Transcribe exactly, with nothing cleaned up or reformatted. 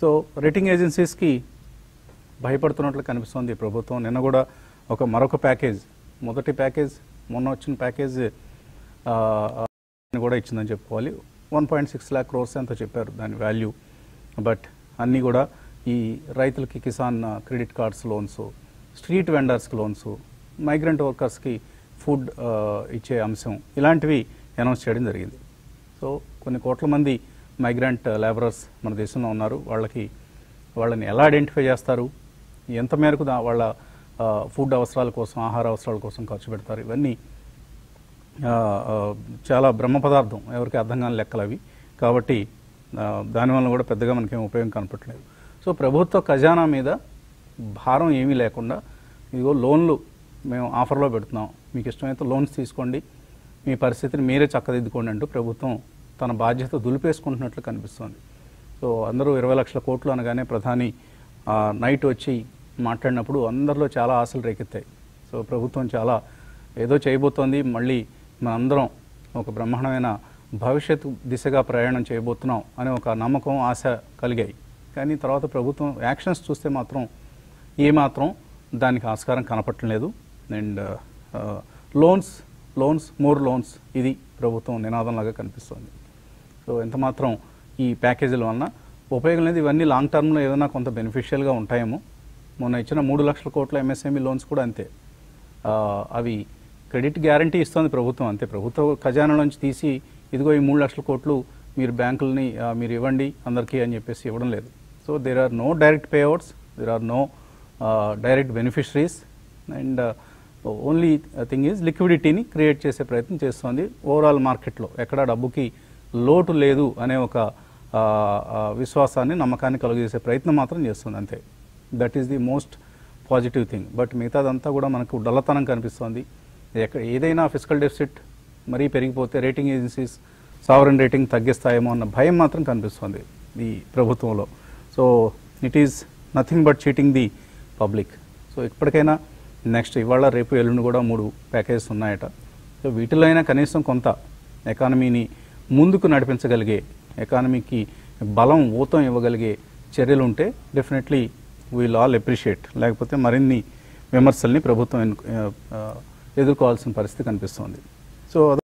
So rating ఏజెన్సీస్కి భయపడుతున్నట్లు కనిపిస్తోంది ప్రభుత్వం. నిన్న కూడా ఒక మరొక ప్యాకేజ్, మొదటి ప్యాకేజ్ మొన్న వచ్చిన ప్యాకేజ్ కూడా ఇచ్చిందని చెప్పుకోవాలి. One point six lakh crores ఎంతో చెప్పారు దాని వాల్యూ. బట్ అన్నీ కూడా ఈ రైతులకి Kisan credit cards loans, street వెండర్స్కి లోన్స్, మైగ్రెంట్ వర్కర్స్కి ఫుడ్ ఇచ్చే అంశం, ఇలాంటివి అనౌన్స్ చేయడం జరిగింది. సో కొన్ని కోట్ల మంది మైగ్రెంట్ లేబరర్స్ మన దేశంలో ఉన్నారు. వాళ్ళకి వాళ్ళని ఎలా ఐడెంటిఫై చేస్తారు, ఎంత మేరకు వాళ్ళ ఫుడ్ అవసరాల కోసం, ఆహార అవసరాల కోసం ఖర్చు పెడతారు, ఇవన్నీ చాలా బ్రహ్మ పదార్థం, ఎవరికి అర్థం కాని లెక్కలు అవి. కాబట్టి దానివల్ల కూడా పెద్దగా మనకేం ఉపయోగం కనపట్లేదు. సో ప్రభుత్వ ఖజానా మీద భారం ఏమీ లేకుండా ఇదిగో లోన్లు మేము ఆఫర్లో పెడుతున్నాం, మీకు ఇష్టమైతే లోన్స్ తీసుకోండి, మీ పరిస్థితిని మీరే చక్కదిద్దుకోండి అంటూ ప్రభుత్వం తన బాధ్యత దులిపేసుకుంటున్నట్లు కనిపిస్తోంది. సో అందరూ ఇరవై లక్షల కోట్లు అనగానే ప్రధాని నైట్ వచ్చి మాట్లాడినప్పుడు అందరిలో చాలా ఆశలు రేకెత్తాయి. సో ప్రభుత్వం చాలా ఏదో చేయబోతోంది, మళ్ళీ మనందరం ఒక బ్రహ్మాండమైన భవిష్యత్తు దిశగా ప్రయాణం చేయబోతున్నాం అనే ఒక నమ్మకం, ఆశ కలిగాయి. కానీ తర్వాత ప్రభుత్వం యాక్షన్స్ చూస్తే మాత్రం ఏమాత్రం దానికి ఆస్కారం కనపట్టలేదు. And loans loans more loans ఇది ప్రభుత్వం నినాదంలాగా కనిపిస్తుంది. సో ఎంత మాత్రం ఈ ప్యాకేజీల వలన ఉపయోగం లేదు. ఇవన్నీ లాంగ్ టర్మ్లో ఏదైనా కొంత బెనిఫిషియల్గా ఉంటాయేమో. మొన్న ఇచ్చిన మూడు లక్షల కోట్ల ఎంఎస్ఎంఈ లోన్స్ కూడా అంతే, అవి క్రెడిట్ గ్యారంటీ ఇస్తుంది ప్రభుత్వం అంతే. ప్రభుత్వ ఖజానా నుంచి తీసి ఇదిగో ఈ మూడు లక్షల కోట్లు మీరు బ్యాంకులని మీరు ఇవ్వండి అందరికీ అని చెప్పేసి ఇవ్వడం లేదు. So there are no direct payouts, there are no direct beneficiaries, and only thing is లిక్విడిటీని క్రియేట్ చేసే ప్రయత్నం చేస్తుంది. ఓవరాల్ మార్కెట్లో ఎక్కడా డబ్బుకి లోటు లేదు అనే ఒక విశ్వాసాన్ని, నమ్మకాన్ని కలుగజేసే ప్రయత్నం మాత్రం చేస్తుంది అంతే. That is the most positive thing. But మిగతాదంతా కూడా మనకు డల్లతనం కనిపిస్తుంది. ఎక్కడ ఏదైనా ఫిజికల్ డెఫిసిట్ మరీ పెరిగిపోతే రేటింగ్ ఏజెన్సీస్ సావరెన్ రేటింగ్ తగ్గిస్తాయేమో అన్న భయం మాత్రం కనిపిస్తుంది ఈ ప్రభుత్వంలో. So it is nothing but cheating the public. So ఇప్పటికైనా నెక్స్ట్ ఇవాళ రేపు ఎల్లుండి కూడా మూడు ప్యాకేజెస్ ఉన్నాయట. సో వీటిలో అయినా కనీసం కొంత ఎకానమీని ముందుకు నడిపించగలిగే, ఎకానమీకి బలం, ఊతం ఇవ్వగలిగే చర్యలు ఉంటే డెఫినెట్లీ వీల్ ఆల్ అప్రిషియేట్. లేకపోతే మరిన్ని విమర్శల్ని ప్రభుత్వం ఎదుర్కోవాల్సిన పరిస్థితి కనిపిస్తుంది. సో